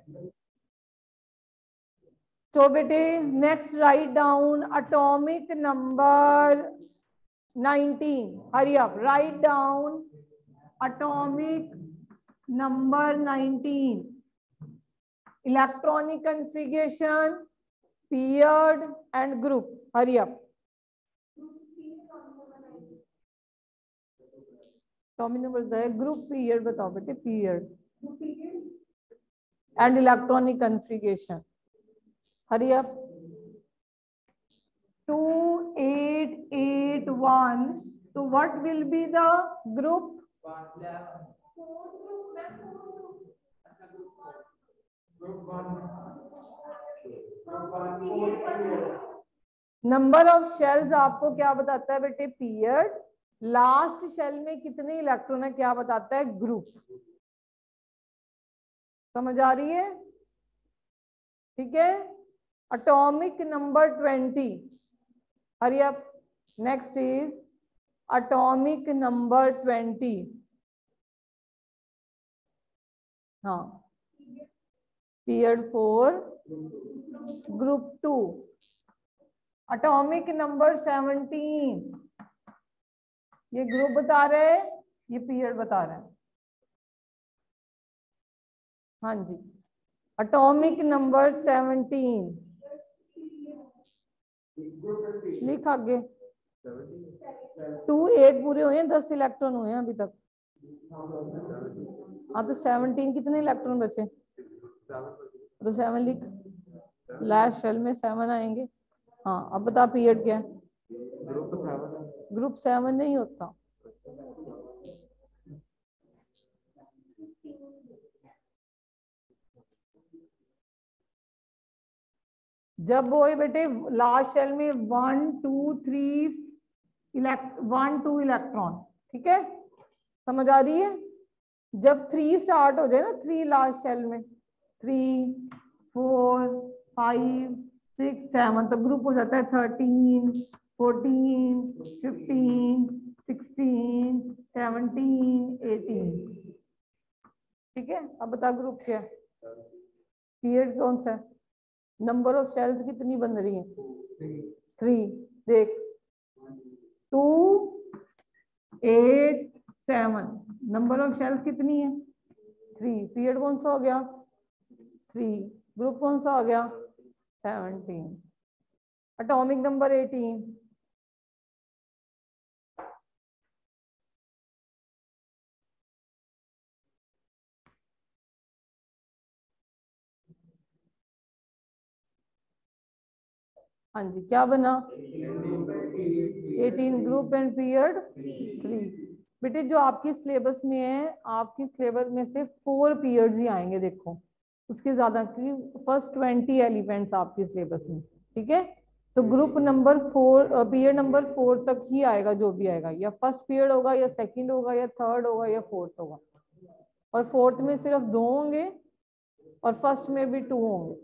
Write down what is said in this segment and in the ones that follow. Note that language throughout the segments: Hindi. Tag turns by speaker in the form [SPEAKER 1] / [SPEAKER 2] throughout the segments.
[SPEAKER 1] तो बेटे next write down atomic number 19. Hurry up, write down atomic number 19. Electronic configuration, period and group. Hurry up. Tommy ने बताया ग्रुप, पीरियड बताओ बेटे. Period and electronic configuration. Hurry up. 2881. So what will be the group? Number of shells आपको क्या बताता है बेटे? पीरियड. लास्ट शेल में कितने इलेक्ट्रॉन है क्या बताता है? ग्रुप. समझ आ रही है? ठीक है. Atomic number 20. Hurry up. Next is atomic number 20. हाँ, पीरियड 4, ग्रुप 2. Atomic number 17. ये ग्रुप बता रहे हैं, ये पीरियड बता रहे हैं. हाँ जी. एटॉमिक नंबर 17 लिख आगे. 2 8 पूरे हुए हैं, 10 इलेक्ट्रॉन हुए हैं अभी तक. हाँ तो 17 कितने इलेक्ट्रॉन बचे? तो 7 लिख. लास्ट शेल में 7 आएंगे. हाँ अब बता पीरियड क्या है? ग्रुप 7 नहीं होता. जब वो बेटे लास्ट शेल में 1 2 3 1 2 इलेक्ट्रॉन. ठीक है, समझ आ रही है? जब 3 स्टार्ट हो जाए ना, 3 लास्ट शेल में, 3 4 5 6 7, तो ग्रुप हो जाता है 13 14 15 16 17 18. ठीक है, अब बता ग्रुप क्या है? पीरियड कौन सा है? नंबर ऑफ शेल्स कितनी बन रही है? 3. देख 2 8 7. नंबर ऑफ शेल्स कितनी है? 3. पीरियड कौन सा हो गया? 3. ग्रुप कौन सा हो गया? 17. Atomic number 18. हाँ जी, क्या बना? 18. Group and period 3. बेटे जो आपकी सिलेबस में है, आपकी सिलेबस में से 4 पीरियड्स ही आएंगे. देखो उसके ज्यादा की फर्स्ट 20 एलिमेंट्स आपकी सिलेबस में. ठीक है, तो ग्रुप नंबर 4 पीरियड नंबर 4 तक ही आएगा. जो भी आएगा या फर्स्ट पीरियड होगा या सेकंड होगा या थर्ड होगा या फोर्थ होगा. और फोर्थ में सिर्फ 2 होंगे और फर्स्ट में भी 2 होंगे.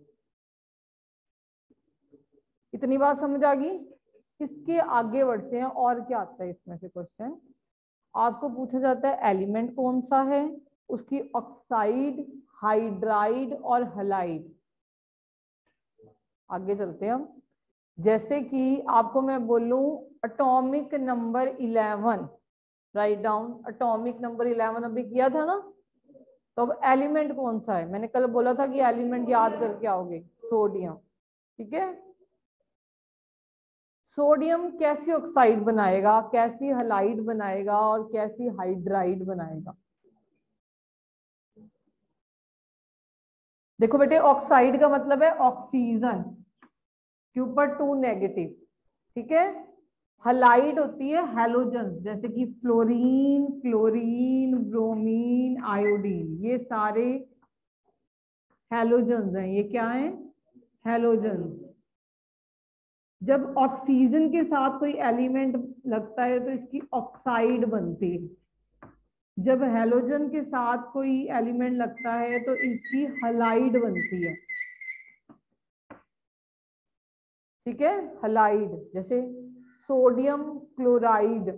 [SPEAKER 1] इतनी बात समझ आ गई? इसके आगे बढ़ते हैं. और क्या आता है इसमें से क्वेश्चन? आपको पूछा जाता है एलिमेंट कौन सा है, उसकी ऑक्साइड, हाइड्राइड और हलाइड. आगे चलते हैं हम. जैसे कि आपको मैं बोलूं atomic number 11. Write down atomic number 11. अभी किया था ना. तो अब एलिमेंट कौन सा है? मैंने कल बोला था कि एलिमेंट याद करके आओगे. सोडियम. ठीक है, सोडियम कैसी ऑक्साइड बनाएगा, कैसी हलाइड बनाएगा और कैसी हाइड्राइड बनाएगा? देखो बेटे, ऑक्साइड का मतलब है ऑक्सीजन के ऊपर 2 नेगेटिव. ठीक है, हलाइड होती है हैलोजन, जैसे कि फ्लोरीन, क्लोरीन, ब्रोमीन, आयोडीन. ये सारे हैलोजन्स हैं. ये क्या है? हैलोजन. जब ऑक्सीजन के साथ कोई एलिमेंट लगता है तो इसकी ऑक्साइड बनती है. जब हैलोजन के साथ कोई एलिमेंट लगता है तो इसकी हलाइड बनती है. ठीक है, हलाइड. जैसे sodium chloride,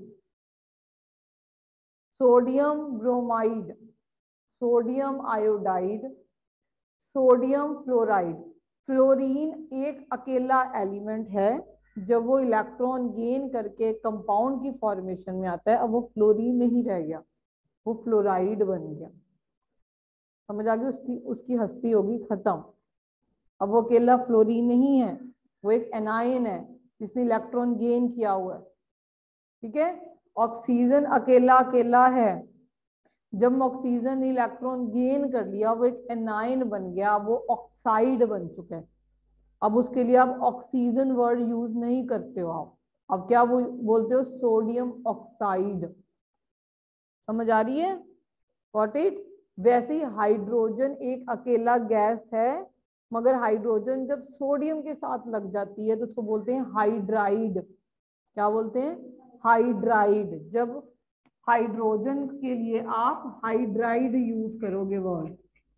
[SPEAKER 1] sodium bromide, sodium iodide, sodium fluoride. Fluorine एक अकेला एलिमेंट है, जब वो इलेक्ट्रॉन गेन करके कंपाउंड की फॉर्मेशन में आता है, अब वो फ्लोरीन नहीं रह गया, वो फ्लोराइड बन गया। समझ आ गई? उसकी उसकी हस्ती होगी खत्म। अब वो अकेला फ्लोरीन नहीं है, वो एक एनायन है जिसने इलेक्ट्रॉन गेन किया हुआ है। ठीक है, ऑक्सीजन अकेला अकेला है, जब ऑक्सीजन ने इलेक्ट्रॉन गेन कर लिया वो एक एनायन बन गया, वो ऑक्साइड बन चुका है। अब उसके लिए आप ऑक्सीजन वर्ड यूज नहीं करते हो, आप अब क्या वो बोलते हो? Sodium oxide. समझ आ रही है? Got it? वैसे ही हाइड्रोजन एक अकेला गैस है, मगर हाइड्रोजन जब सोडियम के साथ लग जाती है तो उसको बोलते हैं हाइड्राइड। क्या बोलते हैं? हाइड्राइड। जब हाइड्रोजन के लिए आप हाइड्राइड यूज करोगे वर्ड।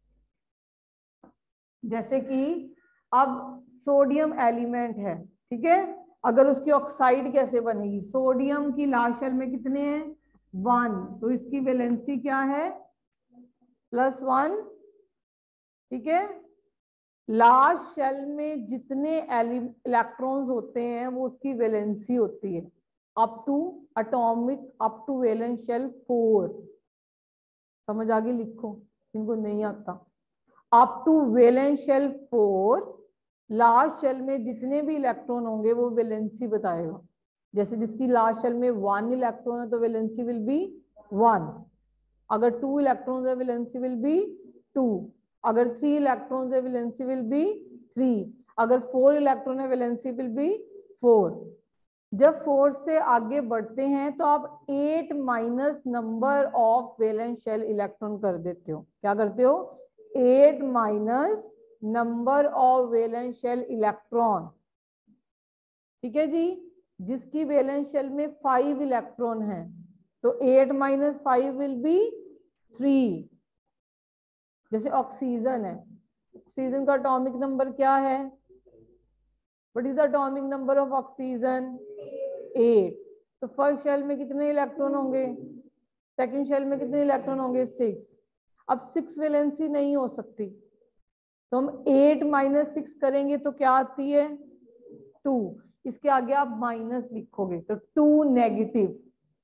[SPEAKER 1] जैसे कि अब सोडियम एलिमेंट है, ठीक है, अगर उसकी ऑक्साइड कैसे बनेगी? सोडियम की लास्ट शेल में कितने हैं? 1, तो इसकी वैलेंसी क्या है? +1। ठीक है, लास्ट शेल में जितने इलेक्ट्रॉन्स होते हैं वो उसकी वैलेंसी होती है, up to atomic up to valence shell 4। समझ आ गई? लिखो जिनको नहीं आता। Up to valence shell 4, last shell में जितने भी इलेक्ट्रॉन होंगे वो वैलेंसी बताएगा। जैसे जिसकी लास्ट शेल में 1 इलेक्ट्रॉन है तो वैलेंसी विल बी 1। अगर 2 इलेक्ट्रॉन्स है वैलेंसी विल बी 2। अगर 3 इलेक्ट्रॉन्स है वैलेंसी विल बी 3। अगर 4 इलेक्ट्रॉन है वैलेंसी विल बी 4। जब 4 से आगे बढ़ते हैं तो आप 8 minus number of valence shell electron कर देते हो। क्या करते हो? 8 minus number of valence shell electron. ठीक है जी, जिसकी वैलेंस शेल में 5 इलेक्ट्रॉन है तो 8 माइनस 5 विल बी 3। जैसे ऑक्सीजन है, ऑक्सीजन का एटॉमिक नंबर क्या है? What is the atomic number of oxygen? 8। तो फर्स्ट शेल में कितने इलेक्ट्रॉन होंगे? सेकंड शेल में कितने इलेक्ट्रॉन होंगे? 6। अब 6 वैलेंसी नहीं हो सकती, तो हम 8 माइनस 6 करेंगे तो क्या आती है? 2। इसके आगे आप माइनस लिखोगे तो 2 नेगेटिव।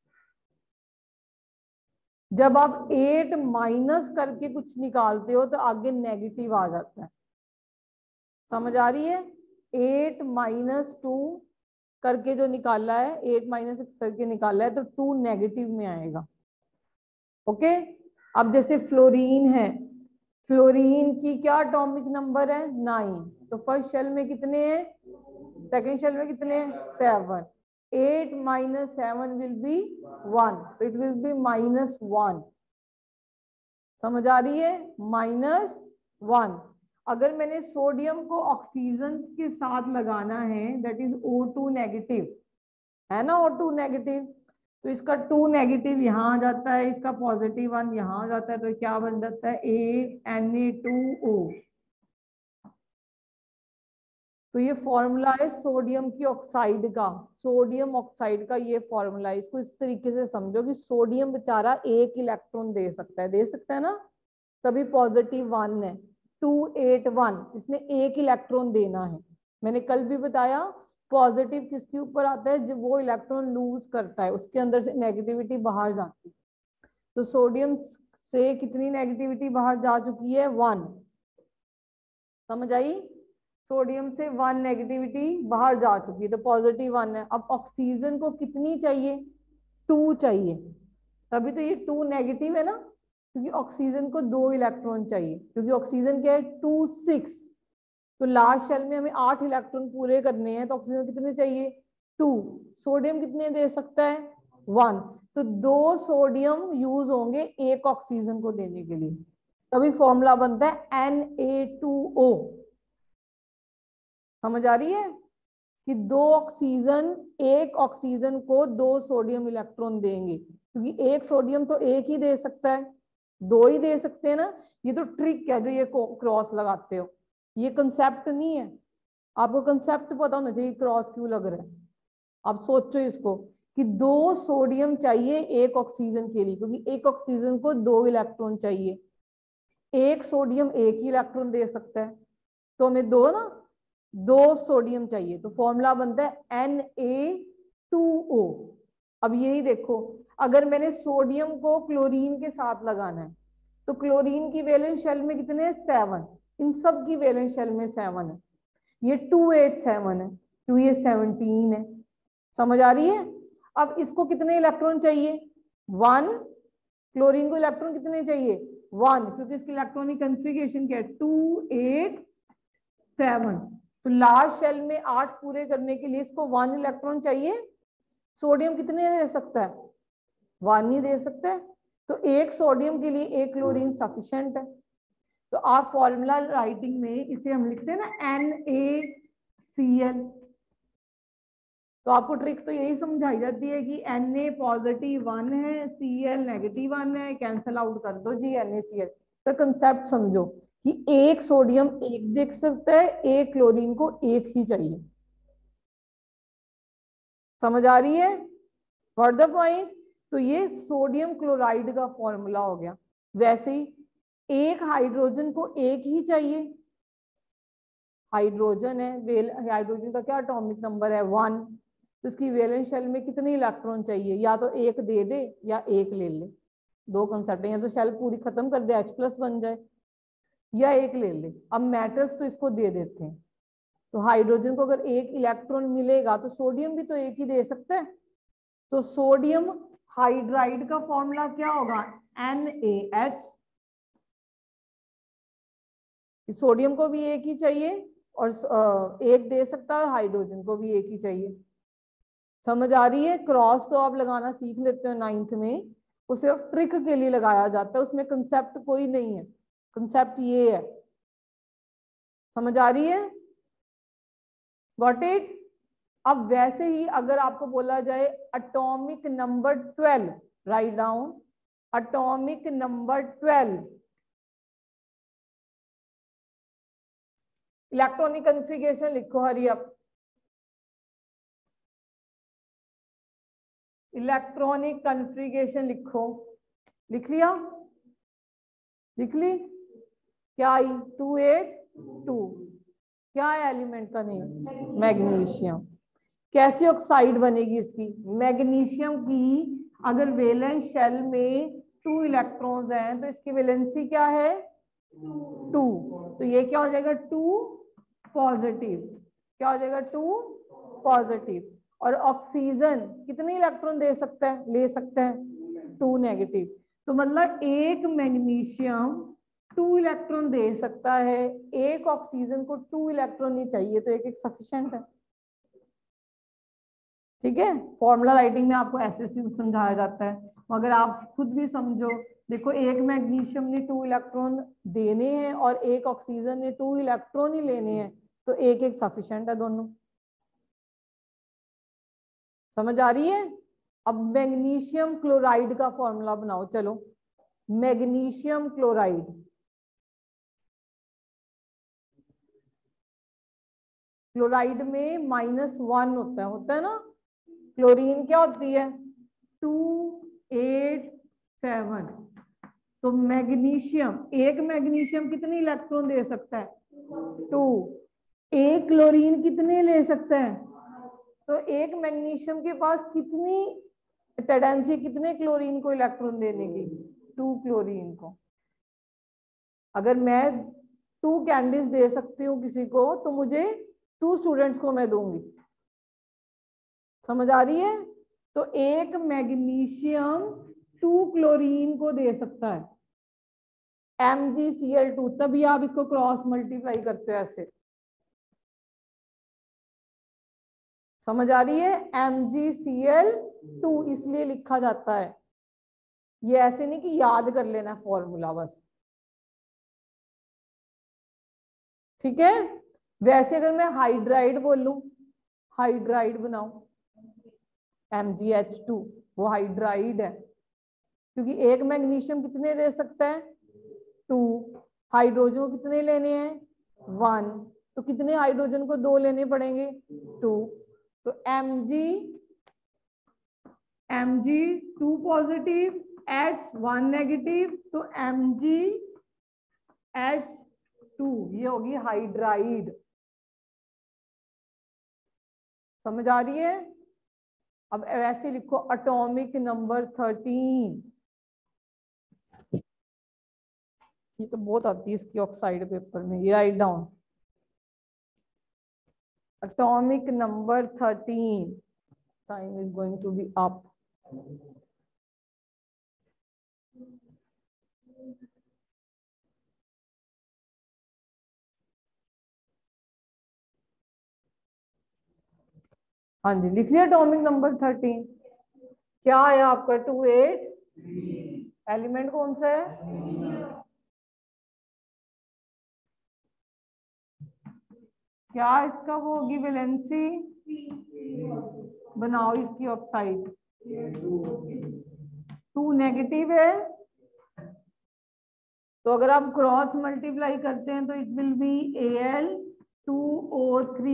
[SPEAKER 1] जब आप 8 माइनस करके कुछ निकालते हो तो आगे नेगेटिव आ जाता है। समझ आ रही है? 8 माइनस 2 करके जो निकाला है, 8 माइनस 6 करके निकाला है तो 2 नेगेटिव में आएगा। ओके, अब जैसे फ्लोरीन है, फ्लोरीन की क्या एटॉमिक नंबर है? 9। तो फर्स्ट शेल में कितने हैं? सेकंड शेल में कितने हैं? 7। 8 माइनस 7 विल बी 1, तो इट विल बी -1। समझ आ रही है? -1। अगर मैंने सोडियम को ऑक्सीजन के साथ लगाना है, दैट इज O2 नेगेटिव, है ना? O2 नेगेटिव, तो इसका 2 नेगेटिव यहाँ आ जाता है, इसका +1 यहाँ आ जाता है, तो क्या बन जाता है? Na2O। तो ये फॉर्मूला है सोडियम की ऑक्साइड का, सोडियम ऑक्साइड का ये फॉर्मूला है। इसको इस तरीके से समझो कि सोडियम बेचारा 1 इलेक्ट्रॉन दे सकता है, दे सकता है ना, तभी +1 है। 281, इसने 1 इलेक्ट्रॉन देना है। मैंने कल भी बताया पॉजिटिव किसके ऊपर आता है? जब वो इलेक्ट्रॉन लूज करता है, उसके अंदर से नेगेटिविटी बाहर जाती है। तो सोडियम से कितनी नेगेटिविटी बाहर जा चुकी है? 1। समझ आई? सोडियम से 1 नेगेटिविटी बाहर जा चुकी है, तो +1 है। अब ऑक्सीजन को कितनी चाहिए? 2 चाहिए, तभी तो ये 2 नेगेटिव है ना, क्योंकि ऑक्सीजन को 2 इलेक्ट्रॉन चाहिए, क्योंकि ऑक्सीजन क्या है? 2 6। तो लास्ट शेल में हमें 8 इलेक्ट्रॉन पूरे करने हैं, तो ऑक्सीजन कितने चाहिए? 2। सोडियम कितने दे सकता है? 1। तो 2 सोडियम यूज होंगे 1 ऑक्सीजन को देने के लिए, तभी फॉर्मूला बनता है Na2O। समझ आ रही है कि 2 ऑक्सीजन 1 ऑक्सीजन को 2 सोडियम इलेक्ट्रॉन देंगे, क्योंकि 1 सोडियम तो 1 ही दे सकता है, 2 ही दे सकते हैं ना। ये तो ट्रिक है जो ये क्रॉस लगाते हो, ये कंसेप्ट नहीं है। आपको कंसेप्ट पता होना चाहिए क्रॉस क्यों लग रहा है। अब सोचो इसको कि 2 सोडियम चाहिए 1 ऑक्सीजन के लिए, क्योंकि 1 ऑक्सीजन को 2 इलेक्ट्रॉन चाहिए। एक सोडियम एक ही इलेक्ट्रॉन दे सकता है, तो हमें दो सोडियम चाहिए, तो फॉर्मूला बनता है Na2O। अब यही देखो, अगर मैंने सोडियम को क्लोरीन के साथ लगाना है, तो क्लोरीन की वैलेंस शेल में कितने हैं? 7। इन सब की वैलेंस शेल में 7 है। ये 287 है, तो ये 17 है। समझ आ रही है? अब इसको कितने इलेक्ट्रॉन चाहिए? 1। क्लोरीन को इलेक्ट्रॉन कितने चाहिए? 1, क्योंकि इसकी इलेक्ट्रॉनिक कॉन्फ़िगरेशन क्या है? 287। तो लास्ट शेल में 8 पूरे करने के लिए इसको 1 इलेक्ट्रॉन चाहिए। सोडियम कितने दे सकता है? 1 ही दे सकता है। तो एक सोडियम के लिए एक क्लोरीन सफिशिएंट है। तो आप फॉर्मूला राइटिंग में इसे हम लिखते हैं ना NaCl। तो आपको ट्रिक तो यही समझाई जाती है कि Na पॉजिटिव 1 है, Cl नेगेटिव 1 है, कैंसल आउट कर दो जी NaCl। तो कंसेप्ट समझो कि एक सोडियम एक देख सकता है, एक क्लोरीन को एक ही चाहिए। समझ आ रही है? For the point. तो ये सोडियम क्लोराइड का फॉर्मूला हो गया। वैसे ही एक हाइड्रोजन को एक ही चाहिए, हाइड्रोजन है, हाइड्रोजन का क्या एटॉमिक नंबर है? 1। तो इसकी वैलेंस शेल में कितने इलेक्ट्रॉन चाहिए? या तो एक दे दे या एक ले ले, दो कंसेप्ट है। या तो शेल पूरी खत्म कर दे, H+ बन जाए, या एक ले ले। अब मेटल्स तो इसको दे देते हैं, तो हाइड्रोजन को अगर एक इलेक्ट्रॉन मिलेगा तो सोडियम भी तो एक ही दे सकता है। तो सोडियम हाइड्राइड का फॉर्मूला क्या होगा? NaH। सोडियम को भी एक ही चाहिए और एक दे सकता है, हाइड्रोजन को भी एक ही चाहिए। समझ आ रही है? क्रॉस तो आप लगाना सीख लेते हो 9th में, वो सिर्फ ट्रिक के लिए लगाया जाता है, उसमें कंसेप्ट कोई नहीं है। कंसेप्ट ये है। समझ आ रही है? Got it? अब वैसे ही अगर आपको बोला जाए atomic number 12, write down atomic number 12, electronic configuration लिखो, हरी अप। इलेक्ट्रॉनिक कॉन्फ़िगरेशन लिखो। लिख लिया? लिख ली? क्या आई? 282। क्या है एलिमेंट का नेम? मैग्नीशियम। कैसी ऑक्साइड बनेगी इसकी? मैग्नीशियम की अगर वैलेंस शेल में 2 इलेक्ट्रॉन्स हैं तो इसकी वैलेंसी क्या है? 2। तो ये क्या हो जाएगा? 2 पॉजिटिव। क्या हो जाएगा? 2 पॉजिटिव। और ऑक्सीजन कितने इलेक्ट्रॉन दे सकता है? ले सकता है 2 नेगेटिव। तो मतलब एक मैग्नीशियम 2 इलेक्ट्रॉन दे सकता है, एक ऑक्सीजन को 2 इलेक्ट्रॉन ही चाहिए, तो एक एक सफिशिएंट है। ठीक है? फॉर्मूला राइटिंग में आपको ऐसे समझाया जाता है, मगर आप खुद भी समझो। देखो, एक मैग्नीशियम ने 2 इलेक्ट्रॉन देने हैं और एक ऑक्सीजन ने 2 इलेक्ट्रॉन ही लेने हैं, तो एक एक सफिशिएंट है दोनों। समझ आ रही है? अब मैग्नीशियम क्लोराइड का फॉर्मूला बनाओ, चलो। मैग्नीशियम क्लोराइड, क्लोराइड में -1 होता है ना। क्लोरीन क्या होती है? 287। तो मैग्नीशियम, एक मैग्नीशियम कितने इलेक्ट्रॉन दे सकता है? 2। एक क्लोरीन कितने ले सकता है? तो एक मैग्नीशियम के पास कितनी टेंडेंसी, कितने क्लोरीन को इलेक्ट्रॉन देने की? 2 क्लोरीन को। अगर मैं 2 कैंडीज दे सकती हूँ किसी को, तो मुझे 2 स्टूडेंट्स को मैं दूंगी। समझ आ रही है? तो एक मैग्नीशियम 2 क्लोरीन को दे सकता है, MgCl2। तभी आप इसको क्रॉस मल्टीप्लाई करते हो ऐसे। समझ आ रही है? MgCl2 इसलिए लिखा जाता है, ये ऐसे नहीं कि याद कर लेना फॉर्मूला बस। ठीक है? वैसे अगर मैं हाइड्राइड बोलूं, हाइड्राइड बनाओ, MgH2, वो हाइड्राइड है, क्योंकि एक मैग्नीशियम कितने दे सकता है? 2। हाइड्रोजन को कितने लेने हैं? 1। तो कितने हाइड्रोजन को 2 लेने पड़ेंगे? 2। तो Mg 2 पॉजिटिव, H 1 नेगेटिव, तो Mg H2, ये होगी हाइड्राइड। समझ आ रही है? अब वैसे लिखो एटॉमिक नंबर 13। ये तो बहुत आती है इसकी ऑक्साइड पेपर में, ये write down. Atomic number 13, time is going to be up. हाँ जी, लिख लिया एटॉमिक नंबर 13। क्या है आपका 28? एलिमेंट कौन सा है? क्या इसका वो होगी वैलेंसी? बनाओ इसकी ऑक्साइड। 2 नेगेटिव है, तो अगर आप क्रॉस मल्टीप्लाई करते हैं तो इट विल बी Al2O3।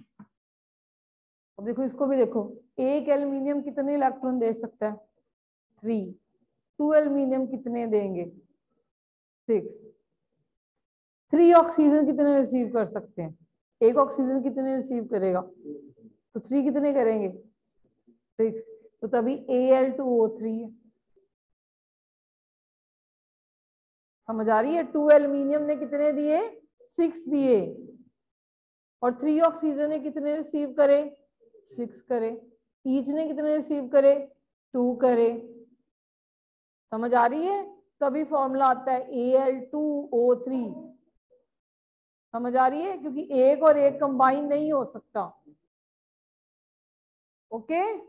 [SPEAKER 1] अब देखो इसको भी देखो, एक एल्यूमिनियम कितने इलेक्ट्रॉन दे सकता है? 3। 2 एल्यूमिनियम कितने देंगे? 6। 3 ऑक्सीजन कितने रिसीव कर सकते हैं? एक ऑक्सीजन कितने रिसीव करेगा? तो 3 कितने करेंगे? 6। तो तभी Al2O3 है। समझ आ रही है? 2 एल्यूमिनियम ने कितने दिए? 6 दिए। और 3 ऑक्सीजन ने कितने रिसीव करे? 6 करे। ईच ने कितने रिसीव करे? 2 करे। समझ आ रही है? तभी फॉर्मूला आता है Al2O3। समझ आ रही है? क्योंकि एक और एक कंबाइन नहीं हो सकता। ओके।